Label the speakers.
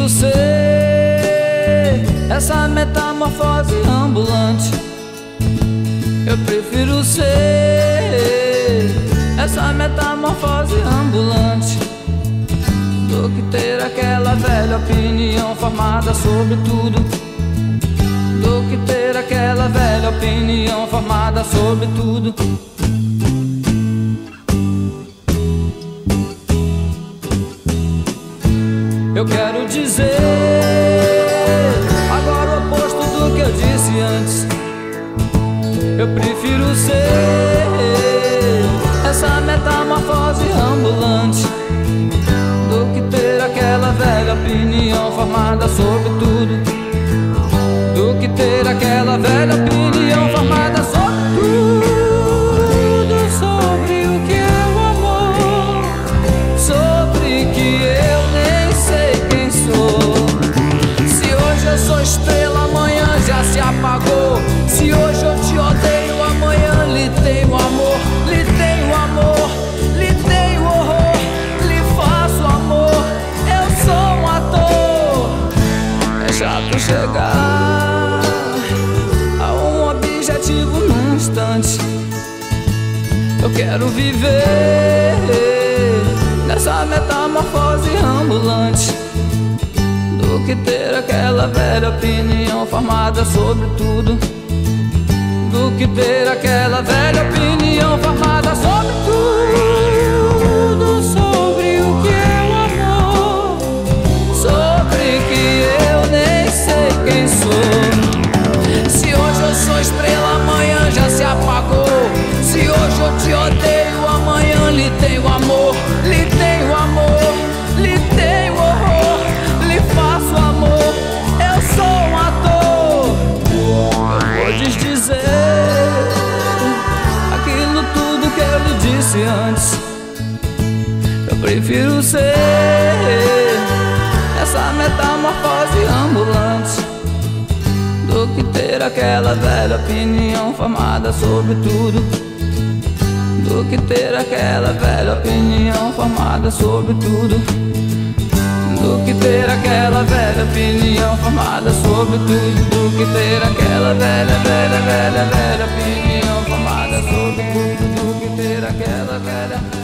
Speaker 1: prefiro ser essa metamorfose ambulante. Eu prefiro ser essa metamorfose ambulante do que ter aquela velha opinião formada sobre tudo. Do que ter aquela velha opinião formada sobre tudo. Eu quero dizer agora o oposto do que eu disse antes. Eu prefiro ser essa metamorfose ambulante do que ter aquela velha opinião formada sobre tudo. Do que ter aquela velha opinião formada sobre tudo. Sobre o que é o amor, sobre que eu nem sei quem sou. Se hoje eu sou estrela, amanhã já se apagou. Se hoje eu te odeio, amanhã lhe tenho amor. Lhe tenho amor, lhe tenho horror, lhe faço amor. Eu sou um ator. É chato chegar a um objetivo num instante. Eu quero viver nessa metamorfose ambulante do que ter aquela velha opinião formada sobre tudo. Do que ter aquela velha opinião formada sobre tudo. Sobre o que é o amor, sobre que eu nem sei quem sou. Se hoje eu sou estrela, amanhã já se apagou. Se hoje eu te odeio, amanhã lhe tenho amor. Lhe tenho amor, lhe tenho horror, lhe faço amor. Eu sou um ator. Podes dizer aquilo tudo que eu lhe disse antes. Eu prefiro ser essa metamorfose ambulante do que ter aquela velha opinião formada sobre tudo. Do que ter aquela velha opinião formada sobre tudo. Do que ter aquela velha opinião formada sobre tudo. Do que ter aquela velha opinião formada sobre tudo. Do que ter aquela velha